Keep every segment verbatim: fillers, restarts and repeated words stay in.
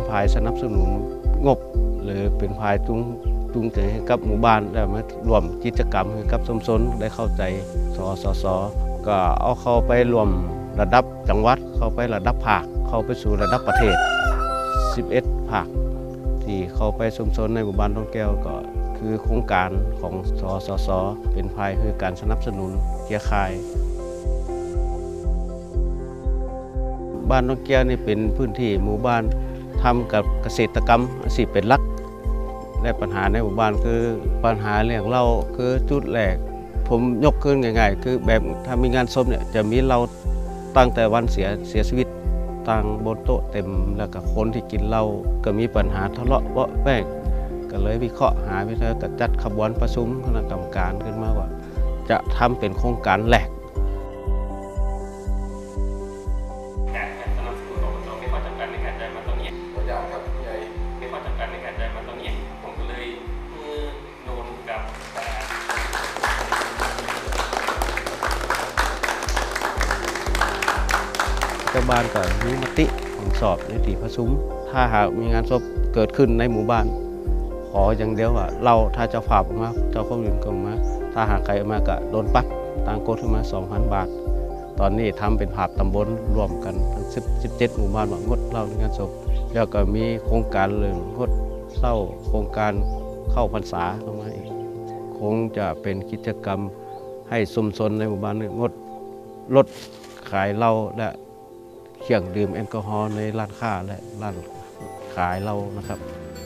ภายสนับสนุนงบหรือเป็นภายจุงจุงใจให้กับหมู่บ้านได้มารวมกิจกรรมให้กับชุมชนได้เข้าใจสสสก็เอาเข้าไปรวมระดับจังหวัดเข้าไประดับภาคเข้าไปสู่ระดับประเทศสิบเอ็ดภาคที่เข้าไปชุมชนในหมู่บ้านดงแก้วก็คือโครงการของสสสเป็นภายคือการสนับสนุนเครือข่ายบ้านดงแก้วนี่เป็นพื้นที่หมู่บ้านทำกับเกษตรกรรมอาชีพเป็นหลักและปัญหาในหมู่บ้านคือปัญหาเรื่องเหล้าคือจุดแรกผมยกขึ้นง่ายๆคือแบบถ้ามีงานศพเนี่ยจะมีเหล้าตั้งแต่วันเสียเสียชีวิตตั้งบนโต๊ะเต็มแล้วก็คนที่กินเหล้าก็มีปัญหาทะเลาะเบาะแว้งก็เลยวิเคราะห์หาวิธีการจัดขบวนประชุมคณะกรรมการขึ้นมาว่าจะทำเป็นโครงการแหลกเจ้าบ้านก็มีมติของสอบในที่ประชุมถ้าหากมีงานศพเกิดขึ้นในหมู่บ้านขออย่างเดียวว่าเราถ้าเจ้าภาพออกมาเจ้าคนอื่นก็ออกมาถ้าหากใครออกมาก็โดนปรับต่างกฎขึ้นมา สองพัน บาทตอนนี้ทำเป็นภาพตำบลรวมกันทั้งสิบเจ็ดหมู่บ้านว่างดเหล้าในงานศพแล้วก็มีโครงการเรื่องงดเหล้าโครงการเข้าพรรษาลงมาอีกคงจะเป็นกิจกรรมให้ชุมชนในหมู่บ้านงดลดขายเหล้าและเครื่องดื่มแอลกอฮอล์ในร้านค้าและร้านขายเหล้านะครับ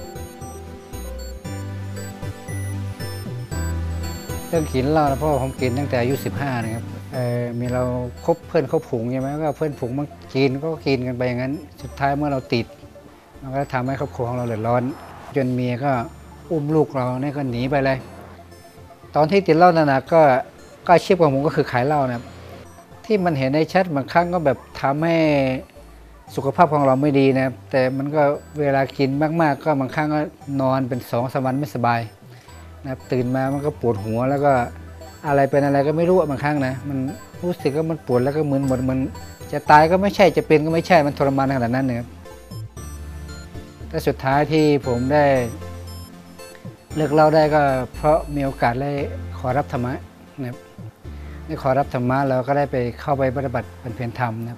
เรื่องกินเหล้านะเพราะผมกินตั้งแต่อายุสิบห้านะครับมีเราคบเพื่อนเขาผงใช่ไหมก็เพื่อนผงมากินก็กินกันไปอย่างนั้นสุดท้ายเมื่อเราติดมันก็ทำให้ครอบครัวของเราเดือดร้อนจนเมียก็อุ้มลูกเราเนี่ยก็หนีไปเลยตอนที่ติดเหล้าหนักๆก็ก็อาชีพของผมก็คือขายเหล้านะที่มันเห็นในแชทบางครั้งก็แบบทำให้สุขภาพของเราไม่ดีนะแต่มันก็เวลากินมากๆก็บางครั้งก็นอนเป็นสองสามวันไม่สบายนะตื่นมามันก็ปวดหัวแล้วก็อะไรเป็นอะไรก็ไม่รู้บางครั้งนะมันรู้สึกว่ามันปวดแล้วก็มึนหมดมันจะตายก็ไม่ใช่จะเป็นก็ไม่ใช่มันทรมานขนาดนั้นนะครับแต่สุดท้ายที่ผมได้เลิกเหล้าได้ก็เพราะมีโอกาสได้ขอรับธรรมะนะครับได้ขอรับธรรมะเราก็ได้ไปเข้าไปปฏิบัติเป็นเพียรธรรมนะครับ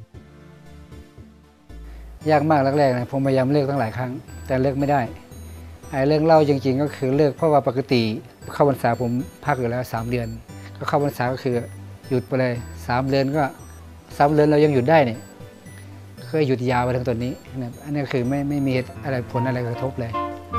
ยากมากแรกๆนะผมพยายามเลิกตั้งหลายครั้งแต่เลิกไม่ได้ไอ้เรื่องเล่าจริงๆก็คือเลิกเพราะว่าปกติเข้าพรรษาผมพักอยู่แล้วสามเดือนก็เข้าพรรษาก็คือหยุดไปเลยสามเดือนก็สามเดือนเรายังหยุดได้เนี่ยเคยหยุดยาวไปถึงตอนนี้นะอันนี้คือไม่ไม่มีอะไรผลอะไรกระทบเลย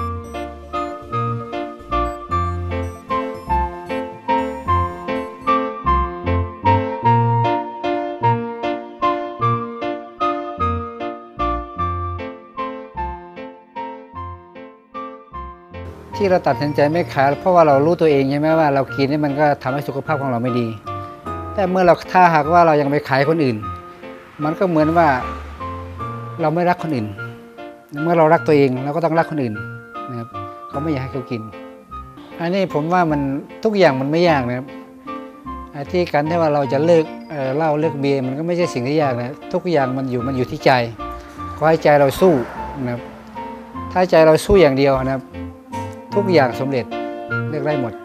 ที่เราตัดสินใจไม่ขายเพราะว่าเรารู้ตัวเองใช่ไหมว่าเรากินนี่มันก็ทำให้สุขภาพของเราไม่ดีแต่เมื่อเราถ้าหากว่าเรายังไปขายคนอื่นมันก็เหมือนว่าเราไม่รักคนอื่นเมื่อเรารักตัวเองเราก็ต้องรักคนอื่นนะครับเขาไม่อยากให้เขากินอันนี้ผมว่ามันทุกอย่างมันไม่ยากนะครับที่การที่ว่าเราจะเลิกเหล้าเลิกเบียร์มันก็ไม่ใช่สิ่งที่ยากนะทุกอย่างมันอยู่มันอยู่ที่ใจขอให้ใจเราสู้นะครับถ้าใจเราสู้อย่างเดียวนะครับทุกอย่างสำเร็จเลือกได้หมด